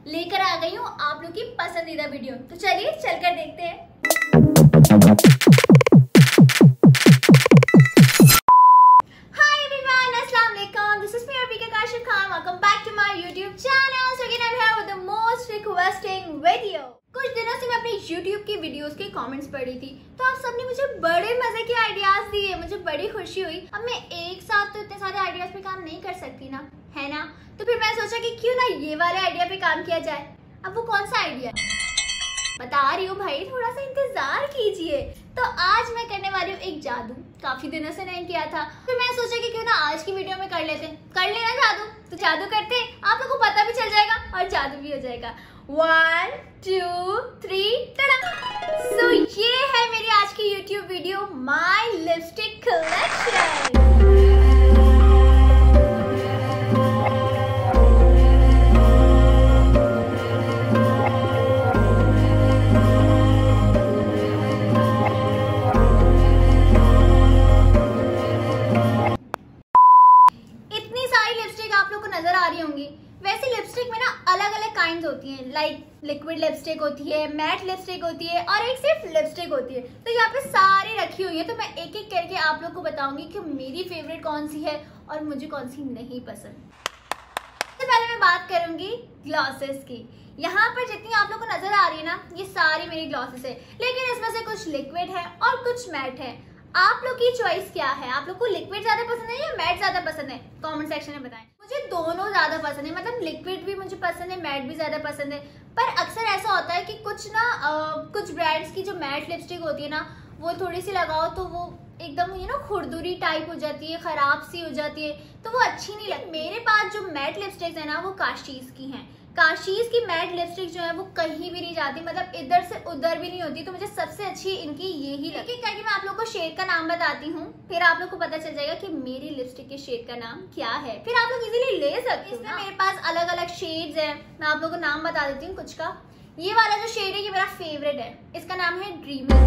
लेकर आ गई हूँ आप लोग की पसंदीदा वीडियो। तो चलिए चलकर देखते हैं। हाय एवरीवन, अस्सलाम वालेकुम। This is me Arbika Kashif Khan. Welcome back to my YouTube channel. So again I am here with the most requesting video. कुछ दिनों से मैं अपनी YouTube की वीडियोस के कमेंट्स पढ़ी थी, तो आप सबने मुझे बड़े मजे के आइडियाज दिए, मुझे बड़ी खुशी हुई। अब मैं एक साथ तो इतने सारे आइडियाज पे काम नहीं कर सकती ना, है ना? तो फिर मैं सोचा कि क्यों ना ये वाले आइडिया पे काम किया जाए। अब वो कौन सा आइडिया बता रही हूँ भाई, थोड़ा सा इंतजार कीजिए। तो आज मैं करने वाली हूँ एक जादू, काफी दिनों से नहीं किया था। फिर मैं सोचा कि क्यों ना आज की वीडियो में कर लेते, कर लेना जादू। तो जादू करते, आप लोगों को पता भी चल जाएगा और जादू भी हो जाएगा। 1 2 3 सो ये है मेरी आज की YouTube video, my lipstick collection. नजर आ रही होंगी। वैसे लिपस्टिक में ना अलग अलग काइंड्स होती हैं, लाइक लिक्विड लिपस्टिक होती है, मैट लिपस्टिक होती है और एक सिर्फ लिपस्टिक होती है। तो यहाँ पे सारी रखी हुई है, तो मैं एक एक करके आप लोग को बताऊंगी कि मेरी फेवरेट कौन सी है और मुझे कौन सी नहीं पसंद। सबसे पहले मैं बात करूंगी ग्लॉसेस की। यहाँ पर जितनी आप लोग को नजर आ रही है ना, ये सारी मेरी ग्लॉसेस है, लेकिन इसमें से कुछ लिक्विड है और कुछ मैट है। आप लोग की चॉइस क्या है? आप लोग को लिक्विड ज्यादा पसंद है या मैट ज्यादा पसंद है? कमेंट सेक्शन में बताएं। मुझे दोनों ज्यादा पसंद है, मतलब लिक्विड भी मुझे पसंद है, मैट भी ज्यादा पसंद है। पर अक्सर ऐसा होता है कि कुछ ना कुछ ब्रांड्स की जो मैट लिपस्टिक होती है ना, वो थोड़ी सी लगाओ तो वो एकदम खुरदुरी टाइप हो जाती है, खराब सी हो जाती है, तो वो अच्छी नहीं लगती। मेरे पास जो मैट लिपस्टिक है ना, वो काशीज की हैं। काशीज की मैट लिपस्टिक जो है वो कहीं भी नहीं जाती, मतलब इधर से उधर भी नहीं होती। तो मुझे सबसे अच्छी इनकी यही लगी। करके मैं आप लोग को शेड का नाम बताती हूँ, फिर आप लोग को पता चल जाएगा कि मेरी लिपस्टिक के शेड का नाम क्या है, फिर आप लोग इजीली ले सकते हैं। इसमें मेरे पास अलग अलग शेड्स हैं, मैं आप लोग को नाम बता देती हूँ कुछ का। ये वाला जो शेड है ये मेरा फेवरेट है, इसका नाम है ड्रीमी।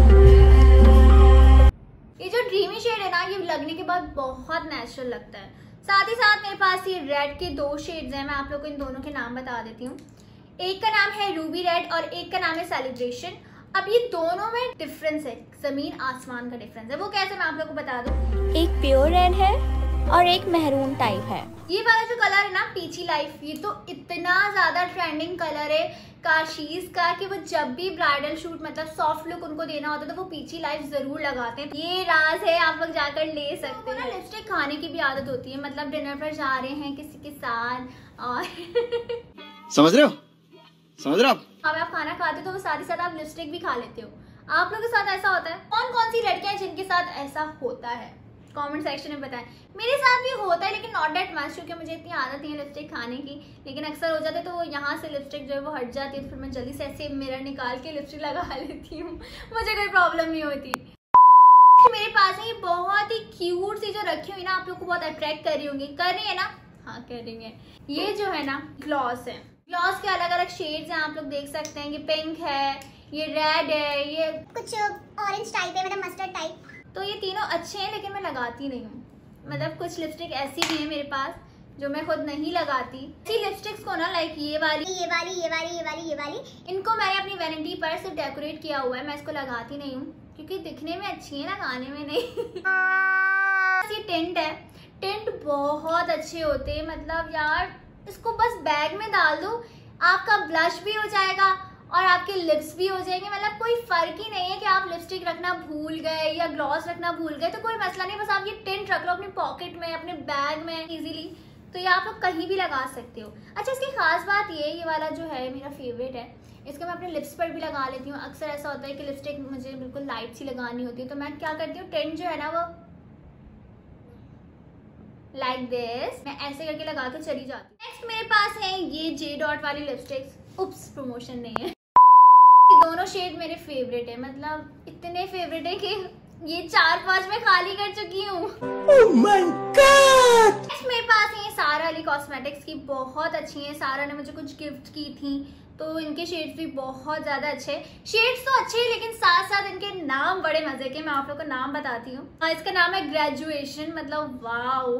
ये जो ड्रीमी शेड है ना, ये लगने के बाद बहुत नेचुरल लगता है। साथ ही साथ मेरे पास ये रेड के 2 शेड्स हैं, मैं आप लोग को इन दोनों के नाम बता देती हूँ। एक का नाम है रूबी रेड और एक का नाम है सेलिब्रेशन। अब ये दोनों में डिफरेंस है, जमीन आसमान का डिफरेंस है। वो कैसे मैं आप लोग को बता दूं। एक प्योर रेड है और एक मेहरून टाइप है। ये वाला जो कलर है ना, पीची लाइफ, ये तो इतना ज्यादा ट्रेंडिंग कलर है काशीज का कि वो जब भी ब्राइडल शूट, मतलब सॉफ्ट लुक उनको देना होता है, तो वो पीची लाइफ जरूर लगाते हैं। ये राज है, आप लोग जाकर ले सकते हैं। लिपस्टिक खाने की भी आदत होती है, मतलब डिनर पर जा रहे हैं किसी के साथ और समझ रहे हो अब आप खाना खाते हो तो वो साथ ही साथ आप लिपस्टिक भी खा लेते हो। आप लोगों के साथ ऐसा होता है? कौन कौन सी लड़कियां जिनके साथ ऐसा होता है कमेंट सेक्शन में बताएं। मेरे साथ भी होता है, लेकिन नॉट दैट मच, क्योंकि मुझे इतनी आदत नहीं है लिपस्टिक खाने की। लेकिन अक्सर हो जाता है तो वो यहाँ से लिपस्टिक जो है वो हट जाती है, तो फिर मैं जल्दी से ऐसे मिरर निकाल के लिपस्टिक लगा लेती हूँ, मुझे कोई प्रॉब्लम नहीं होती। मेरे पास है ये बहुत ही क्यूट सी जो रखी हुई ना, आप लोग को बहुत अट्रैक्ट कर रही होंगी। कर रही है ना? हाँ कर रही है। ये जो है ना ग्लॉस है, ग्लॉस के अलग अलग शेड्स हैं, आप लोग देख सकते हैं। ये पिंक है, ये रेड है, ये कुछ ऑरेंज टाइप है, मतलब मस्टर्ड टाइप। तो ये तीनों अच्छे हैं, लेकिन मैं लगाती नहीं हूँ। मतलब कुछ लिपस्टिक ऐसी भी है मेरे पास जो मैं खुद नहीं लगाती। इसी लिपस्टिक्स को ना, लाइक ये वाली, इनको मैंने अपनी वैनिटी पर सिर्फ डेकोरेट किया हुआ है, मैं इसको लगाती नहीं हूँ क्योंकि दिखने में अच्छी है, लगाने में नहीं। ये टिंट है, टिंट बहुत अच्छे होते हैं, मतलब यार इसको बस बैग में डाल दो, आपका ब्लश भी हो जाएगा और आपके लिप्स भी हो जाएंगे। मतलब कोई फर्क ही नहीं है कि आप लिपस्टिक रखना भूल गए या ग्लॉस रखना भूल गए, तो कोई मसला नहीं। बस आप ये टिंट रख लो अपनी पॉकेट में, अपने बैग में इजीली, तो ये आप लोग कहीं भी लगा सकते हो। अच्छा, इसकी खास बात ये वाला जो है मेरा फेवरेट है, इसको मैं अपने लिप्स पर भी लगा लेती हूँ। अक्सर ऐसा होता है कि लिपस्टिक मुझे बिल्कुल लाइट सी लगानी होती है, तो मैं क्या करती हूँ, टिंट जो है ना वो लाइक दिस मैं ऐसे करके लगा के चली जाती हूँ। नेक्स्ट मेरे पास है ये जे डॉट वाली लिपस्टिक्स। उप्स, प्रमोशन नहीं है। ये दोनों शेड मेरे फेवरेट है, मतलब इतने फेवरेट है कि ये 4-5 में खाली कर चुकी हूँ। Oh my God! मेरे पास है सारा अली कॉस्मेटिक्स की, बहुत अच्छी है। सारा ने मुझे कुछ गिफ्ट की थी, तो इनके शेड्स भी बहुत ज्यादा अच्छे। शेड्स तो अच्छे हैं, लेकिन साथ साथ इनके नाम बड़े मजे के। मैं आप लोग को नाम बताती हूँ। इसका नाम है ग्रेजुएशन, मतलब वाओ।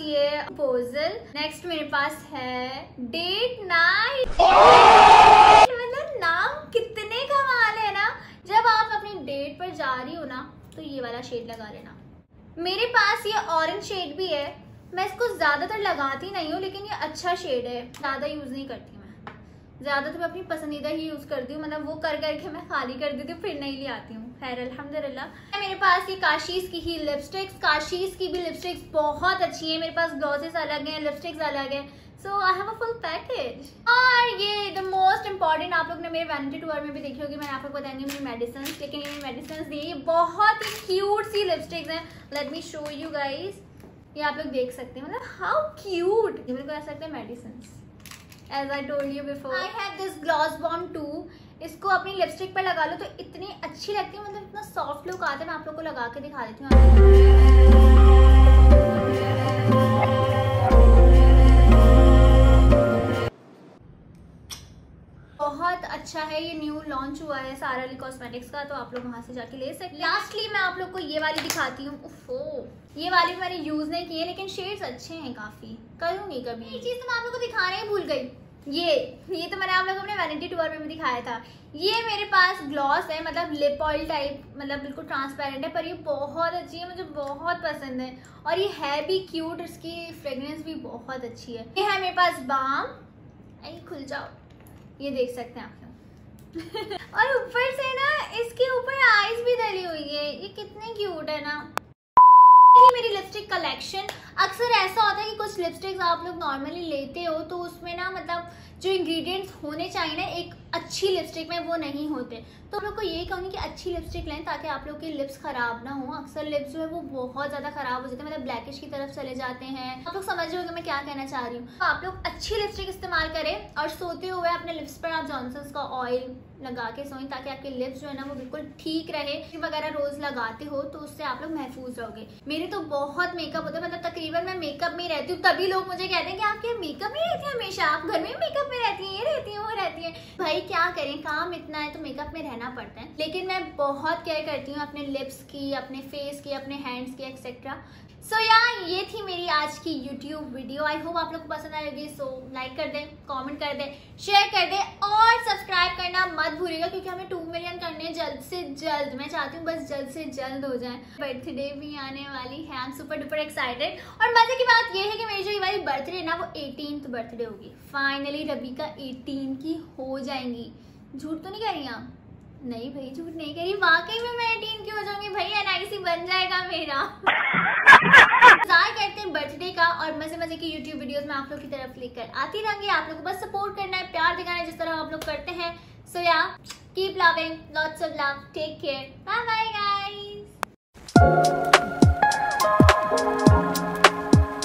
ये प्रपोजल, नेक्स्ट मेरे पास है डेट नाइट। मतलब नाम कितने कमाल है ना। जब आप अपनी डेट पर जा रही हो ना तो ये वाला शेड लगा लेना। मेरे पास ये ऑरेंज शेड भी है, मैं इसको ज्यादातर लगाती नहीं हूँ लेकिन ये अच्छा शेड है, ज्यादा यूज नहीं करती मैं। ज्यादातर मैं अपनी पसंदीदा ही यूज करती हूँ, मतलब वो कर करके मैं खाली कर देती हूँ फिर नहीं ले आती हूँ। खैर अल्हम्दुलिल्लाह। मेरे पास ये काशीज की ही लिपस्टिक्स, काशीज की भी लिपस्टिक्स बहुत अच्छी है। मेरे पास ग्लॉसेस अलग हैं, लिपस्टिक्स अलग है, so I have a full package. और ये द मोस्ट इम्पॉर्टेंट, आप लोग ने मेरे वैनिटी टूर में भी देखी होगी, मैंने आपको बताएंगे मेरी मेडिसिन, लेकिन ये मेडिसिन ये बहुत ही क्यूट सी लिपस्टिक्स हैं। Let me show you guys, ये आप लोग देख सकते हैं, मतलब हाउ क्यूट। ये बिल्कुल ऐसा लगता है medicine. As I told you before, I have this gloss bomb 2। इसको अपनी लिपस्टिक पर लगा लो तो इतनी अच्छी लगती है, मतलब इतना सॉफ्ट लुक आता है। मैं आप लोग को लगा के दिखा देती हूँ। बहुत अच्छा है, ये न्यू लॉन्च हुआ है सारा अली कॉस्मेटिक्स का, तो आप लोग वहां से जाके ले सकते हैं। लास्टली मैं आप लोग को ये वाली दिखाती हूँ। ये वाली मैंने यूज नहीं की है लेकिन शेड्स अच्छे हैं काफी, करूंगी कभी। ये चीज तो मैं आप लोग को दिखाने ही भूल गई। ये तो मैंने आप लोगों को अपने वैनिटी टूर में भी दिखाया था। ये मेरे पास ग्लॉस है, मतलब लिप ऑयल टाइप, मतलब बिल्कुल ट्रांसपेरेंट है, पर ये बहुत अच्छी है, मुझे बहुत पसंद है। और ये है भी क्यूट, इसकी फ्रेग्रेंस भी बहुत अच्छी है। ये है मेरे पास बाम, खुल जाओ, ये देख सकते हैं आप लोग। और ऊपर से ना इसके ऊपर आईज भी डली हुई है, ये कितनी क्यूट है ना। ये मेरी लिपस्टिक कलेक्शन। अक्सर ऐसा होता है कि कुछ लिपस्टिक्स आप लोग नॉर्मली लेते हो तो उसमें ना मतलब जो इंग्रेडिएंट्स होने चाहिए ना एक अच्छी लिपस्टिक में वो नहीं होते, तो आप लोग को यही कहूँगी कि अच्छी लिपस्टिक लें ताकि आप लोग की लिप्स खराब ना हो। अक्सर लिप्स जो है वो बहुत ज्यादा खराब हो जाते हैं, मतलब ब्लैकिश की तरफ चले जाते हैं। आप लोग समझ रहे होंगे मैं क्या कहना चाह रही हूँ। तो आप लोग अच्छी लिपस्टिक इस्तेमाल करें और सोते हुए अपने लिप्स पर आप जॉनसन्स का ऑयल लगा के सोएं ताकि आपके लिप्स जो है ना वो बिल्कुल ठीक रहे। वगैरह रोज लगाते हो तो उससे आप लोग महफूज रहोगे। मेरे तो बहुत मेकअप होता है, मतलब तकरीबन मैं मेकअप में रहती हूँ, तभी लोग मुझे कहते हैं कि आप क्या मेकअप में रहती हैं हमेशा, आप घर में मेकअप में रहती हैं, ये रहती हैं वो रहती है। भाई क्या करें, काम इतना है तो मेकअप में रहना पड़ता है, लेकिन मैं बहुत केयर करती हूँ अपने लिप्स की, अपने फेस की, अपने हैंड्स की एक्सेट्रा। सो ये थी मेरी आज की YouTube वीडियो। आई होप आप लोग को पसंद आएगी। सो लाइक कर दें, कमेंट कर दें, शेयर कर दें और सब्सक्राइब करना मत भूलिएगा क्योंकि हमें 2 मिलियन करने जल्द से जल्द। मैं चाहती हूँ बस जल्द से जल्द हो जाए। बर्थडे भी आने वाली है, I am super duper excited. और मजे की बात ये है कि मेरी जो ये वाली बर्थडे है ना वो 18th बर्थडे होगी। फाइनली रबीका 18 की हो जाएंगी। झूठ तो नहीं कह रही आप? नहीं भाई झूठ नहीं करी, वाकई में मैं 18 की हो जाऊंगी भाई, NIC बन जाएगा मेरा। इंतजार करते हैं बर्थडे का और मजे मजे की YouTube वीडियोस में आप लोग की तरफ लेकर आती रहूंगी। आप लोग को बस सपोर्ट करना है, प्यार दिखाना है जिस तरह आप लोग करते हैं। So keep loving, lots of love, take care, bye bye guys.